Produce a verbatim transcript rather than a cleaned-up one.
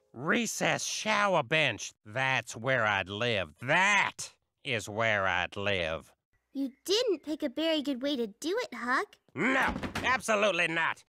Recess shower bench. That's where I'd live. That is where I'd live. You didn't pick a very good way to do it, Huck. No, absolutely not.